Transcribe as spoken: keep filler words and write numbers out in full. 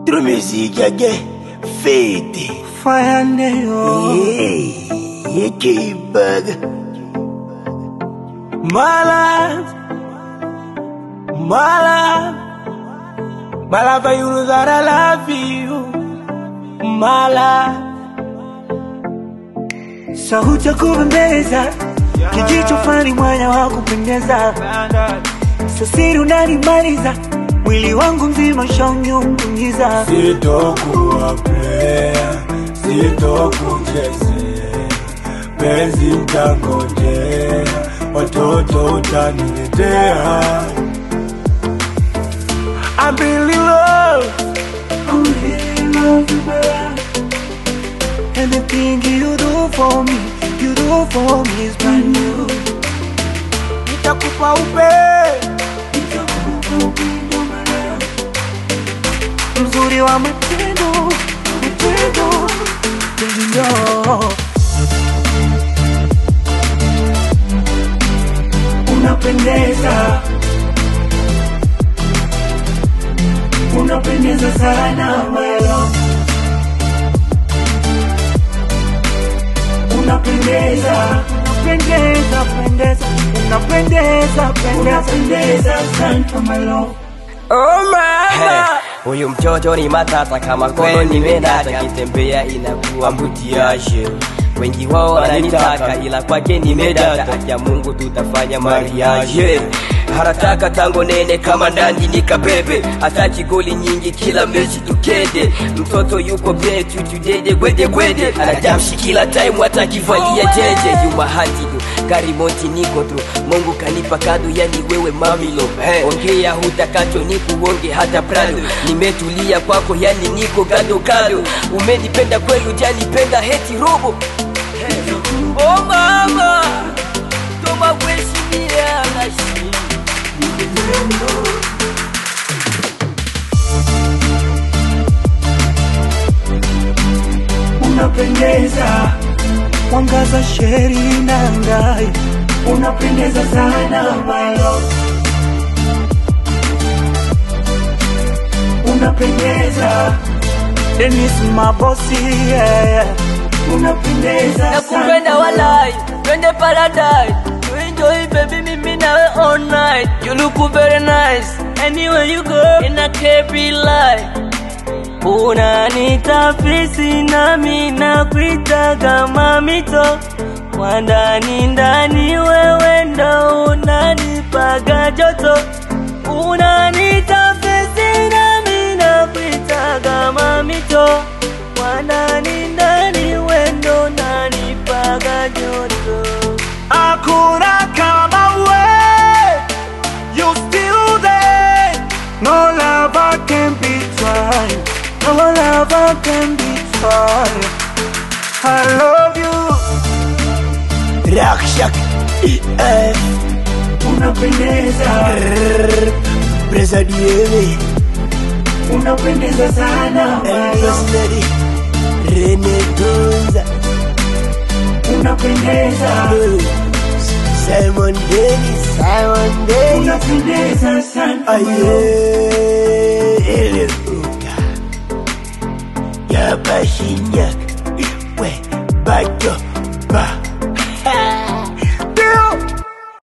True music again, fade. Fire neo. Hey, keep bug. My life, my life, my life, you know that I love you. My life. Sauti ya kupendeza, kijicho fani mwanya wa kupendeza. Sasiri unanimaliza, mwili wangu mzima shaunyungunyiza. Sitokuwa player, sitokuchezea, penzi mtangojea, watoto utaniletea. I'm really love, I'm really love you, my love. Anything you do for me, you do for me is brand new. Nitakupa upe, nitakupa upendo, my love. Mzuri wa matendo, matendo, matendo. Unapendeza, unapendeza sana, my love. Unapendeza, unapendeza, pendeza, unapendeza, pendeza sana, my love. Oh mama, huyu mtoto ni matata kama kono nimedata, kitembea inakuwa mbutiaje. Wengi wao wananitaka ila kwake nimedata, ya Mungu tutafanya mariage. Harataka tango nene kama ndani nikabebe, hataki goli nyingi kila mechi tukende. Mtoto yuko betu tudede gwede gwede, anajamshi kila time watakivalia jeje. Yuma hati tu, gari monti niko tu, Mungu kanipa kadu yani wewe mamilo. Hey, ongea hutakacho niku onge hata prado, nimetulia kwako yani niko gado gado. Umenipenda kweli ujanipenda heti robo. Hey. Oh mama, toma weshi mia nashi. Unapendeza, wangaza sheri na ngai. Unapendeza sana, my love. Unapendeza, Dennis mabosi, yeah. Unapendeza sana. Nakupenda walai, twende paradise. Enjoy baby, mimi nawe all night. You look very nice anywhere you go, and I can't be lie. Unanitafisi nami nakuitaga mamito, kwa ndani ndani wewe ndo unanipaga joto. Unanitafisi nami nakuitaga mamito, kwa ndani ndani wewe ndo unanipaga joto. Hakuna kama we, you still there. No lover can be tried, no lover can be tried. I love you. Rakshak, eh. Unapendeza, presa dieve. unapendeza sana, my love. Personally, Rene Tunza. Unapendeza, Simon Dennis, Simon Dennis. unapendeza sana, Aye.